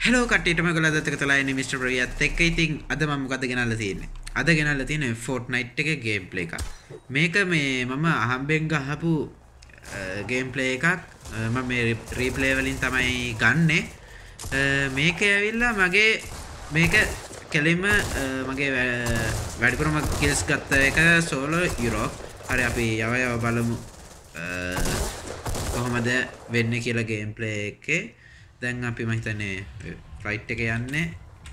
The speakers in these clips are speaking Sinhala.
හෙලෝ කට්ටියටම ඔයගොල්ලෝ අදත් එකතුලා ඉන්නේ මිස්ටර් ප්‍රවියත් එක්ක. ඉතින් අද මම මොකද්ද ගෙනල්ලා තියෙන්නේ? අද ගෙනල්ලා තියෙන්නේ Fortnite එකේ ගේම් ප්ලේ එකක්. මේක මේ මම අහම්බෙන් ගහපු ගේම් ප්ලේ එකක්. මම මේ රීප්ලේ වලින් තමයි ගන්නෙ. මේක ඇවිල්ලා මගේ මේක කෙලින්ම මගේ වැඩිපුරම කිල්ස් ගත්ත එක සෝලෝ යුරෝප්. හරි අපි යව බලමු කොහොමද වෙන්නේ කියලා ගේම් ප්ලේ එකේ. දැන් අපි මම හිතන්නේ ෆයිට් එක යන්නේ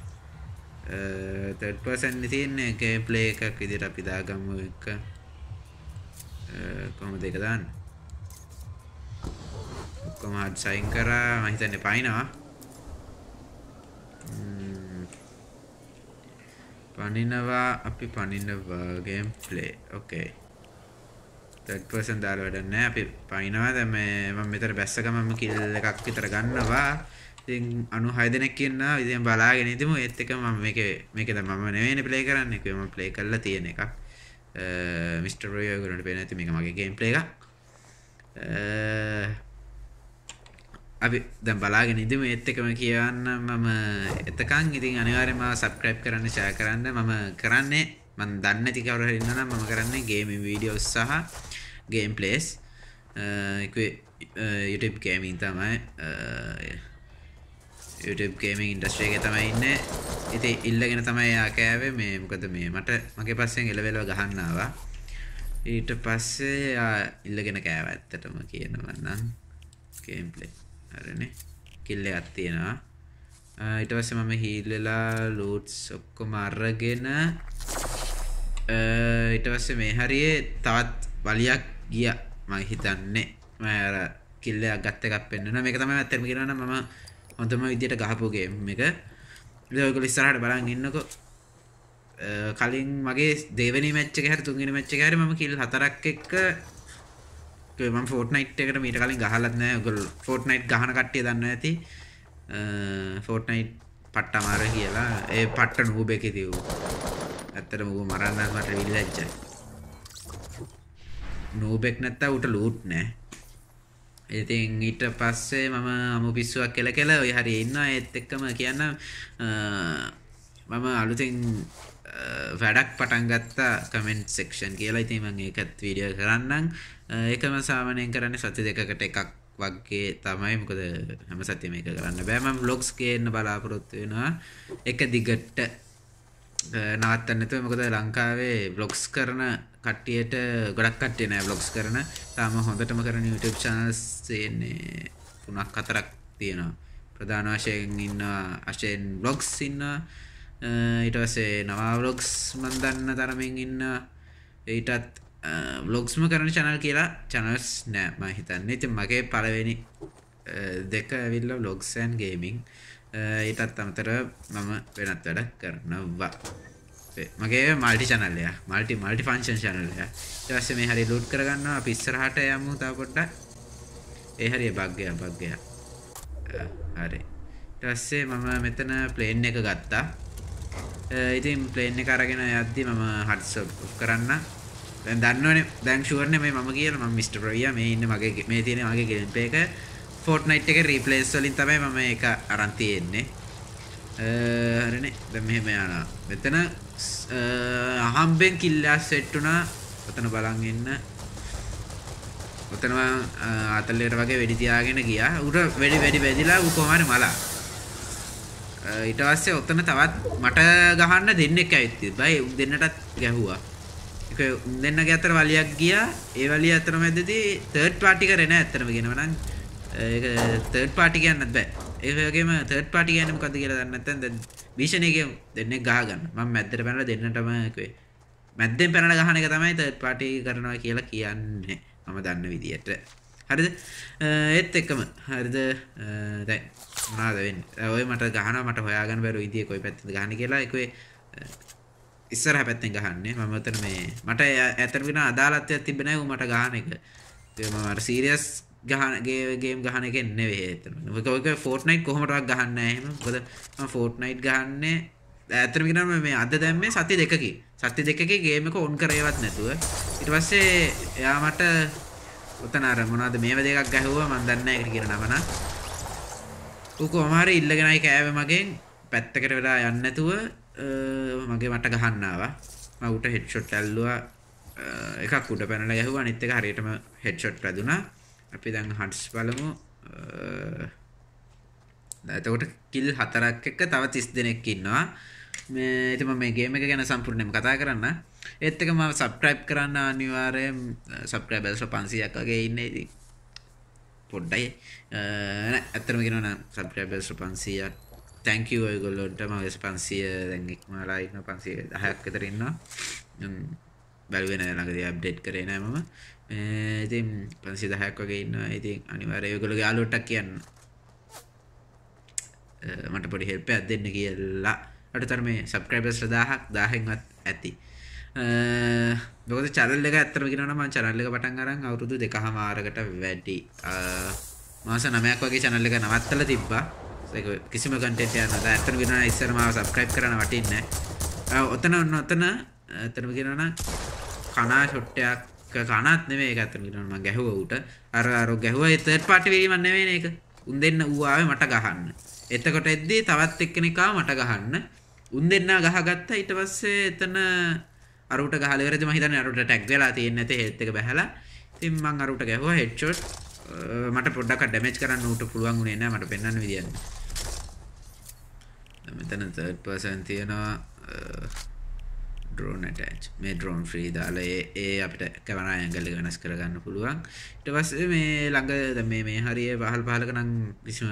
third person තියෙන්නේ ගේම් ප්ලේ එකක් විදිහට අපි දාගමු එක කොහොමද ඒක දාන්නේ කොහොම හරි සයින් කරා මම හිතන්නේ පයින්නවා අපි පනිනවා game play okay third person දාලා වැඩක් නැහැ අපි පයින්නවා දැන් මම මෙතන බැස්ස ගමන්ම කිල් එකක් විතර ගන්නවා ඉතින් 96 දෙනෙක් ඉන්නවා ඉතින් බලාගෙන ඉඳිමු ඒත් එක මම මේක දැන් මම නෙවෙයිනේ ප්ලේ කරන්නේ ඒක මම ප්ලේ කරලා තියෙන එකක් මිස්ටර් රොයෝ ගුණට පේන නැති මේක මගේ ගේම් ප්ලේ එකක් අපි දැන් බලාගෙන ඉඳිමු ඒත් එකම කියවන්න මම එතකන් ඉතින් අනිවාර්යයෙන්ම සබ්ස්ක්‍රයිබ් කරන්න ෂෙයා කරන්න මම කරන්නේ මම දන්නේ නැති කවුරු හරි ඉන්නවා නම් මම කරන්නේ ගේමින් වීඩියෝස් සහ ගේම් ප්ලේස් YouTube gaming තමයි YouTube gaming industry එකේ තමයි ඉන්නේ. ඉතින් ඉල්ලගෙන තමයි ආ කෑවේ මේ මොකද මේ මට මගේ පස්සෙන් එලවෙලව ගහන්න ආවා. ඊට පස්සේ ඉල්ලගෙන කෑවා ඇත්තටම කියනවා නම් ගේම් ප්ලේ. හරිනේ. කිල් එකක් තියෙනවා. ඊට පස්සේ මම හීල් වෙලා ලූට්ස් ඔක්කොම අරගෙන ඊට පස්සේ මේ හරියේ තවත් වලියක් ගියා මම හිතන්නේ මම අර කිල් එකක් ගත්ත එකක් පෙන්නනවා මේක තමයි ඇත්තටම කියනවා නම් මම හොඳම විදියට ගහපු ගේම් එක ඉතින් ඔයගොල්ලෝ ඉස්සරහට බලන් ඉන්නකෝ කලින් මගේ දෙවෙනි මැච් එකේ හරි තුන්වෙනි මැච් එකේ හරි මම කිල් 4ක් එක්ක මම Fortnite එකට මීට කලින් ගහලත් නැහැ ඔයගොල්ලෝ Fortnite ගහන කට්ටිය දන්නවා ඇති Fortnite පට්ට අමාරු කියලා ඒ පට්ට නූබ් එකේ තියු ඇත්තටම ඌ මරන්න මට විල්ලැජ්ජයි නූබෙක් නැත්තම් ඌට ලූට් නැහැ ඉතින් ඊට පස්සේ මම අමු පිස්සුවක් කෙල ඔය හරිය ඉන්නවා ඒත් එක්කම කියන්න මම අලුතෙන් වැඩක් පටන් ගත්තා කමෙන්ට් සෙක්ෂන් කියලා ඉතින් මම ඒකත් වීඩියෝ කරන්නම් ඒකම සාමාන්‍යයෙන් කරන්නේ සති දෙකකට එකක් වගේ තමයි මොකද හැම සතියෙම මේක කරන්න බෑ මම vlogs ගේන්න බලාපොරොත්තු වෙනවා එක දිගට නවත්තන්න නැතුව මොකද ලංකාවේ vlogs කරන කට්ටියට ගොඩක් කට්ටිය නෑ vlogs කරන තාම හොඳටම කරන YouTube channels තියෙන්නේ 3-4ක් තියෙනවා ප්‍රධාන වශයෙන් ඉන්නවා අශෙන් vlogs ඉන්නවා ඊට පස්සේ නවා vlogs මම දන්න තරමින් ඉන්නවා ඊටත් vlogsම කරන channel කියලා channels නෑ මම හිතන්නේ ඉතින් මගේ පළවෙනි දෙක ඇවිල්ලා vlogs and gaming ඊටත් අමතරව මම වෙනත් වැඩ කරනවා මගේ මල්ටි channel එක මල්ටි ෆන්ක්ෂන් channel එක ඊට පස්සේ මේ හරිය ලූට් කරගන්නවා අපි ඉස්සරහට යමු තව පොඩ්ඩක් ඒ හරිය බග් එක හරි ඊට පස්සේ මම මෙතන ප්ලේන් එක ගත්තා ඉතින් ප්ලේන් එක අරගෙන යද්දි මම හට්ස් ඔෆ් කරන්න දැන් දන්නවනේ දැන් ෂුවර් නේ මේ මම කියලා මම මිස්ටර් ප්‍රවියා මේ ඉන්නේ මගේ මේ තියෙන මගේ ගේම් ප්ලේ එක Fortnite එකේ රීප්ලේස් වලින් තමයි මම ඒක අරන් තියෙන්නේ හරිනේ දැන් මෙහෙම යනවා මෙතන අහම්බෙන් කිල්ලා සෙට් වුණා ඔතන බලන් ඉන්න ඔතන ආතල්ලේට වගේ වෙඩි තියාගෙන ගියා උඩ වෙඩි වැදිලා ඌ කොහම හරි මලා ඊට පස්සේ ඔතන තවත් මට ගහන්න දෙන්නෙක් ඇවිත් බයි උන් දෙන්නටත් ගැහුවා ඒක උන් දෙන්නගේ අතර වලියක් ගියා ඒ වලිය අතර මැදදී third party කරේ නෑ ඇත්තටම කියනවා නම් ඒක third party කියන්නත් බෑ ඒ වගේම third party කියන්නේ මොකද්ද කියලා දන්නේ නැත්නම් දැන් භීෂණයේ දෙන්නෙක් ගහ ගන්න මම මැද්දට පැනලා දෙන්නටම කිව්වේ මැද්දෙන් පැනලා ගහන එක තමයි third party කරනවා කියලා කියන්නේ මම දන්න විදියට හරිද ඒත් එක්කම හරිද දැන් මොනවද වෙන්නේ ඔය මට ගහනවා මට හොයාගන්න බැරුව ඉතියේ කොයි පැත්තද ගහන්නේ කියලා ඒකේ ඉස්සරහ පැත්තෙන් ගහන්නේ මම උතන මේ මට ඇත්තට වෙන අදාළත්වයක් තිබ්බ නැහැ ඌ මට ගහන එක ඒක මම අර සීරියස් ගහන ගේම් ගහන එක නෙවෙයි ඇත්තටම ඔයක Fortnite කොහොමදවත් ගහන්නේ නැහැ එහෙම මොකද මම Fortnite ගහන්නේ ඇත්තටම කියනවා මේ අද දැම්මේ සති දෙකකේ ගේම් එක ඔන් කරේවත් නැතුව ඊට පස්සේ එයා මට උතන අර මොනවද මේව දෙකක් ගැහුවා මම දන්නේ නැහැ ඒකට කියන නම නා ඌ කොහොම හරි ඉල්ලගෙනයි කෑවේ මගෙන් පැත්තකට වෙලා යන්නේ නැතුව මගේ මට ගහන්න ආවා. මම ඌට හෙඩ්ෂොට් ඇල්ලුවා. එකක් උඩ පැනලා ගැහුවා අනිත් එක හරියටම හෙඩ්ෂොට් වැදුනා. අපි දැන් හන්ට්ස් බලමු. එතකොට කිල් 4ක් එක්ක තව 30 දෙනෙක් ඉන්නවා. මේ ඉතින් මම මේ ගේම් එක ගැන සම්පූර්ණයෙන්ම කතා කරන්න. ඒත් එක මම සබ්ස්ක්‍රයිබ් කරන්න අනිවාර්යයෙන් සබ්ස්ක්‍රයිබර්ස් 500ක් වගේ ඉන්නේ. ඉතින් පොඩ්ඩයි නෑ ඇත්තටම කියනවා නම් සබ්ස්ක්‍රයිබර්ස් 500ක් thank you ඔයගොල්ලන්ට මම 500 දැන් ඉක්මනලා ඉන්න 510ක් විතර ඉන්නවා. බැලුවේ නෑ ළඟදී අප්ඩේට් කරේ නෑ මම. ඉතින් 510ක් වගේ ඉන්නවා. ඉතින් අනිවාර්යයෙන් ඔයගොල්ලෝගේ යාළුවන්ට කියන්න. මට පොඩි හෙල්ප් එකක් දෙන්න කියලා. අටතර මේ සබ්ස්ක්‍රයිබර්ස් 1000ක්වත් ඇති. මොකද channel එක ඇත්තටම කියනවා නම් මම channel එක පටන් අරන් අවුරුදු 2කමාරකට වැඩි. මාස 9ක් වගේ channel එක නවත්තලා තිබ්බා. ඒක කිසිම content එකක් නෑ. ඇත්තටම කියනවා ඉස්සර මාව subscribe කරන්න වටින්නේ නෑ. ඔතන ඇත්තටම කියනවා නම් කනා ෂොට් එකක් කනාත් නෙමෙයි ඒක ඇත්තටම කියනවා මම ගැහුවා ඌට. අර ගැහුවා ඒ third party වීමක් නෙමෙයිනේ ඒක. උන් දෙන්න ඌ ආවේ මට ගහන්න. එතකොට එද්දී තවත් එක්කෙනෙක් ආව මට ගහන්න. උන් දෙන්නා ගහගත්තා. ඊට පස්සේ එතන අරුට ගහලා ඉවරදී මම හිතන්නේ අරුට ටැග් වෙලා තියෙන්නේ නැතේ හෙල්ත් එක බහැලා. ඉතින් මම අරුට ගැහුවා හෙඩ්ෂොට්. මට පොඩ්ඩක් ඩැමේජ් කරන්න ඌට පුළුවන් වුණේ නැහැ. මට පෙන්වන්න විදියක් නැහැ. මෙතන third person තියෙනවා drone attach. මේ drone free දාලා ඒ අපිට කැමරා ඇන්ගල් එක වෙනස් කරගන්න පුළුවන්. ඊට පස්සේ මේ ළඟ දැන් මේ හරිය පහලක නම් කිසිම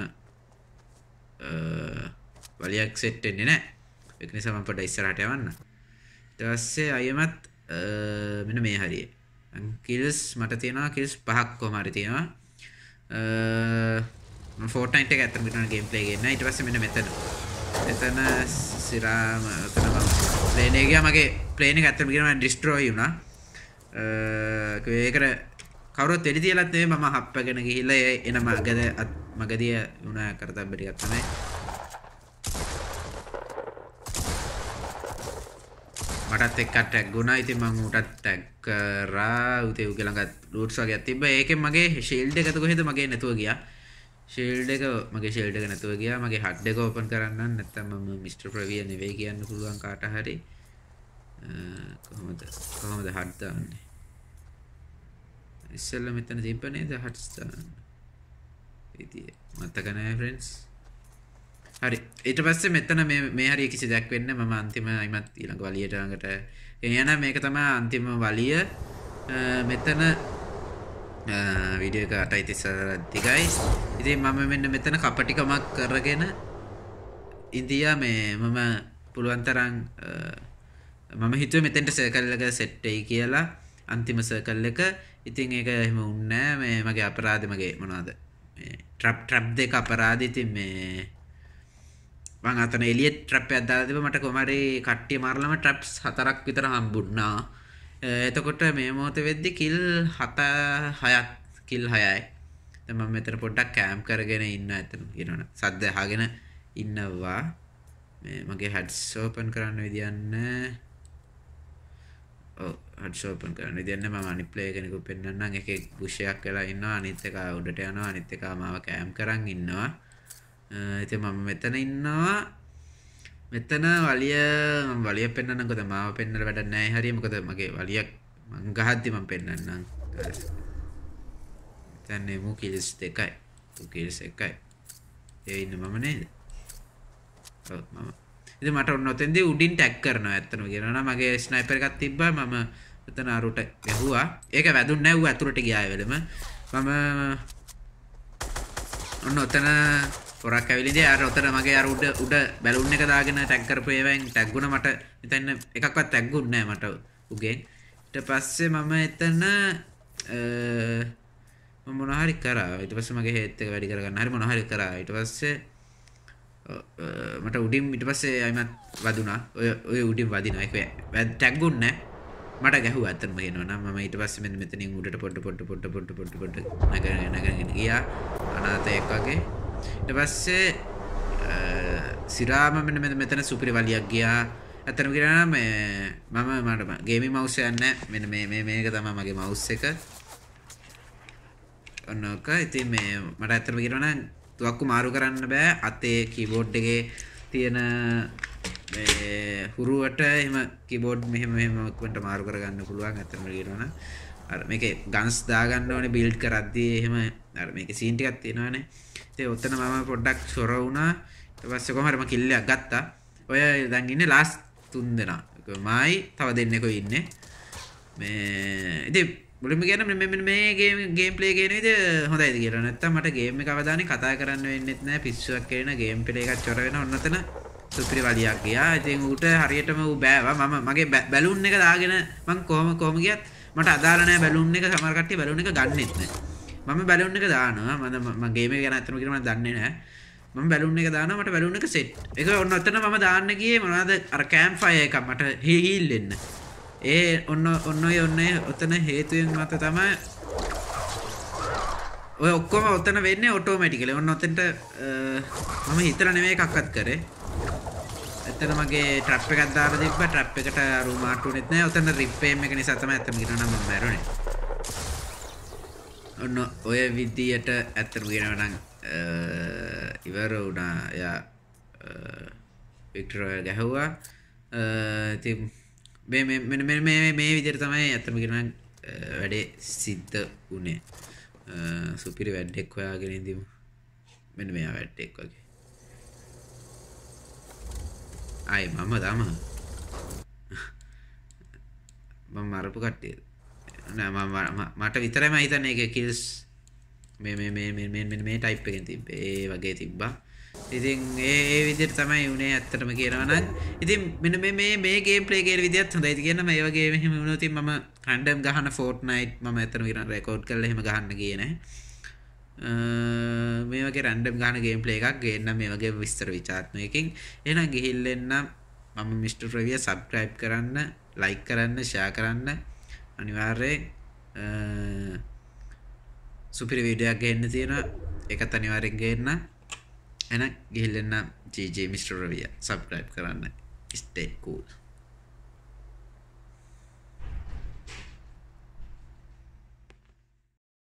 වලියක් සෙට් වෙන්නේ නැහැ. ඒක නිසා මම පොඩ්ඩක් ඉස්සරහට යවන්න. ඊට පස්සේ අයමත් මෙන්න මේ හරිය. කිල්ස් මට තියෙනවා කිල්ස් 5ක් කොහම හරි තියෙනවා. මම Fortnite එක ඇත්තටම විතර ගේම් ප්ලේ එකේ නෑ. ඊට පස්සේ මෙන්න මෙතන සිරාම එතන මම ප්ලේන් එක ගියා. මගේ ප්ලේන් එක ඇත්තටම කියනවා ඩිස්ට්‍රොයි වුණා. ඒකට කවුරුත් එඩි තියලත් නෙමෙයි මම හප්පගෙන ගිහිල්ලා එන මගදී වුණා කරතබ්බ ටිකක් තමයි. මටත් එක්ක ටැග් වුණා. ඉතින් මම ඌටත් ටැග් කරා. උතේ උගේ ළඟ ලූට්ස් වගේක් තිබ්බා. ඒකෙන් මගේ ෂීල්ඩ් එක කොහෙද මගේ නැතුව ගියා. මගේ ෂීල්ඩ් එක නැතුව ගියා. මගේ හඩ් එක ඕපන් කරන්න නැත්නම් මම මිස්ටර් ප්‍රවිය නෙවෙයි කියන්න පුළුවන් කාට හරි. කොහොමද හඩ් දාන්නේ? ඉස්සෙල්ලා මෙතන තිබ්බ නේද හඩ්ස් දාන්න. ඉතින් මතක නැහැ ෆ්‍රෙන්ඩ්ස්. හරි ඊට පස්සේ මෙතන මේ හරිය කිසි දෙයක් වෙන්නේ මම අන්තිම අයිමත් ඊළඟ වලියට ළඟට එනවා. මේක තමයි අන්තිම වලිය. මෙතන වීඩියෝ එක 8:34 දිගයි. ඉතින් මම මෙන්න මෙතන කපටිකමක් කරගෙන ඉන්දියා මම පුළුවන් තරම් මම හිතුවේ මෙතෙන්ට සර්කල් එක සෙට් වෙයි කියලා. අන්තිම සර්කල් එක. ඉතින් ඒක එහෙම වුණේ නැහැ. මගේ අපරාධෙ මගේ මොනවද මේ ට්‍රැප් දෙක අපරාධ. ඉතින් මං අතන එලියෙත් ට්‍රැප් එකක් දාලා තිබ්බා. මට කොහම හරි කට්ටිය මාරලම ට්‍රැප්ස් 4ක් විතර හම්බුණා. එතකොට මේ මොහොතේ වෙද්දි කිල් 6යි. දැන් මම මෙතන පොඩ්ඩක් කැම්ප් කරගෙන ඉන්න ඇතන කියනවනේ. සද්ද අහගෙන ඉන්නවා. මගේ හඩ්ස් ඕපන් කරන්න විදියක් නැහැ. ඔව් හඩ්ස් ඕපන් කරන්න විදියක් නැහැ. මම අනිත් ප්ලේ කෙනෙකුට පෙන්නන්නම්. එකේ පුෂ් එකක් වෙලා ඉන්නවා. අනිත් එක උඩට යනවා. අනිත් එක මාව කැම්ප් කරන් ඉන්නවා. ඉතින් මම මෙතන ඉන්නවා. මෙතන වලිය පෙන්නන්නම්කො. දැන් මාව පෙන්නලා වැඩක් නැහැ හරිය. මොකද මගේ වලියක් මං ගහද්දි මම පෙන්නන්නම්. දැන් මේ කිල්ස් 2යි. කිල්ස් 1යි. ඒ ඉන්නේ මම නේද? ඔව් මම. ඉතින් මට ඔන්න ඔතෙන්දී උඩින් ටැග් කරනවා. ඇත්තටම කියනවා නම් මගේ ස්නයිපර් එකක් තිබ්බා. මම එතන අරුට ගැහුවා. ඒක වැදුන්නේ නැහැ. ඌ අතුරට ගියා ඒ වෙලෙම. මම ඔන්න ඔතන පොරක් ඇවිලිදී අර ඔතන මගේ අර උඩ බැලුන් එක දාගෙන ටැග් කරපු ඒවෙන් ටැග් වුණා. මට හිතන්න එකක්වත් ටැග් වුන්නේ නැහැ මට උගෙන්. ඊට පස්සේ මම එතන මම මොනවා හරි කරා. ඊට පස්සේ මගේ හේත් එක වැඩි කරගන්න හරි මොනවා හරි කරා. ඊට පස්සේ මට උඩින් ඊට පස්සේ අයිමත් වදුනා. ඔය උඩින් වදිනවා. ඒක ටැග් වුන්නේ නැහැ. මට ගැහුවා අතනම කියනවා නම් මම ඊට පස්සේ මෙන්න මෙතනින් උඩට පොඩ නගගෙන ගියා. අනාතයක් වගේ. ඊට පස්සේ සිරාම මෙතන සුපිරි වලියක් ගියා. ඇත්තටම කියනවා නම් මම ගේමින් මවුස් එක නැහැ. මෙන්න මේක තමයි මගේ මවුස් එක. ඔන්නෝක. ඉතින් මට ඇත්තටම කියනවා නම් තුවක්කු මාරු කරන්න බෑ අතේ කීබෝඩ් එකේ තියෙන මේ හුරුවට එහෙම කීබෝඩ් මෙහෙම මෙහෙමකට මාරු කරගන්න පුළුවන් අතන කියනවනම් අර මේකේ ගන්ස් දාගන්න ඕනේ බිල්ඩ් කරද්දී එහෙම අර මේකේ සීන් ටිකක් තියෙනවානේ ඉතින් ඔතන මම පොඩ්ඩක් සොර වුණා ඊට පස්සේ කොහොම හරි මම කිල් එකක් ගත්තා ඔය දැන් ඉන්නේ ලාස්ට් 3 දෙනා මයි තව දෙන්නෙකෝ ඉන්නේ මේ ඉතින් මුලින්ම කියන මේ ගේම් ප්ලේ කියන විදිහ හොඳයිද කියලා නැත්තම් මට ගේම් එක අවදානේ කතා කරන්න වෙන්නෙත් නැහැ පිස්සුවක් කරන ගේම් ප්ලේ එකක් චොර වෙන ඔන්න ඔතන සුපිරි වලියක් ගියා ඉතින් ඌට හරියටම ඌ බෑවා මම මගේ බැලුන් එක දාගෙන මං කොහොම ගියත් මට අදාළ නැහැ බැලුන් එක සමහර කට්ටිය බැලුන් එක ගන්නෙත් නැහැ මම බැලුන් එක දානවා මම ගේම් එක ගැන අතන කියන මම දන්නේ නැහැ මම බැලුන් එක දානවා මට බැලුන් එක සෙට් ඒක ඔන්න ඔතන මම දාන්න ගියේ මොනවද අර කැම්ප් ෆයර් එකක් මට හීල් වෙන්න ඔන්න ඔතන හේතුවෙන් මත තමයි ඔය ඔක්කොම ඔතන වෙන්නේ ඔටෝමැටිකලි ඔන්න ඔතෙන්ට මම හිතලා නෙමෙයි එකක්වත් කරේ එතන මගේ ට්‍රැප් එකක් දාලා තිබ්බා ට්‍රැප් එකට රූම් ආටුනෙත් නැහැ ඔතන රිප්පේම් එක නිසා තමයි ඇත්තම කියනවා නම් මම මැරුණේ ඔන්න ඔය විදියට ඇත්තම කියනවා නම් ඉවර වුණා යා වික්ටර් ගැහුවා ඉතින් මේ විදිහට තමයි ඇත්තම කියනවා වැඩේ සිද්ධ වුණේ සුපිරි වැඩක් හොයාගෙන ඉඳිමු මෙන්න මෙයා වැඩක් වගේ ආයි මම දම මම මරපු කට්ටිය නෑ මට විතරයිම හිතන්නේ ඒක කිල්ස් මේ ටයිප් එකෙන් තිබ්බේ ඒ වගේ තිබ්බා ඉතින් ඒ විදිහට තමයි උනේ ඇත්තටම කියනවා නම් ඉතින් මෙන්න මේ ගේම් ප්ලේ කියන විදිහත් හොඳයි කියන මේ වගේ මෙහෙම වුණොත් මම රැන්ඩම් ගහන Fortnite මම ඇත්තටම කියන රෙකෝඩ් කරලා එහෙම ගහන්න ගියේ නැහැ මේ වගේ රැන්ඩම් ගහන ගේම් ප්ලේ එකක් ගේන්න මේ වගේ විස්තර විචාරණයකින් එහෙනම් ගිහිල්ලෙන්න මම මිස්ටර් රවිය සබ්ස්ක්‍රයිබ් කරන්න ලයික් කරන්න ෂෙයා කරන්න අනිවාර්යෙන් සුපිරි වීඩියෝ එකක් ගේන්න තියෙනවා ඒකත් අනිවාර්යෙන් ගේන්න එහෙනම් ගිහිල්ලෙන්න GG මිස්ටර් රවිය සබ්ස්ක්‍රයිබ් කරන්න stay cool